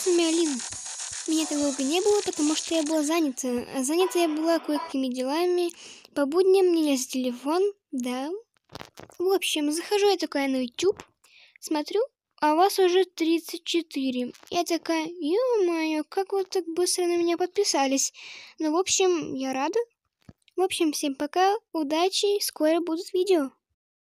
с вами Алина. Меня так долго не было, потому что я была занята. А занята я была кое-какими делами. По будням не лез в телефон, да. В общем, захожу я такая на YouTube, смотрю, а у вас уже 34. Я такая, ё-моё, как вы так быстро на меня подписались. Ну, в общем, я рада. В общем, всем пока, удачи, скоро будут видео.